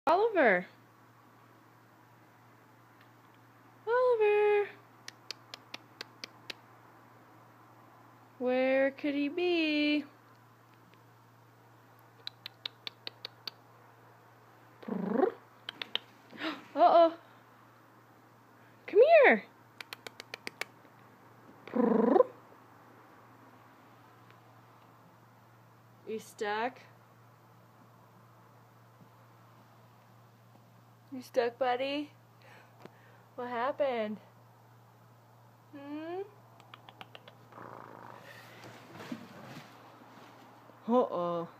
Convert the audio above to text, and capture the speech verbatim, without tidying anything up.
Oliver. Oliver. Where could he be? Uh-oh. Come here. You stuck? You stuck, buddy? What happened? Hmm? Uh-oh.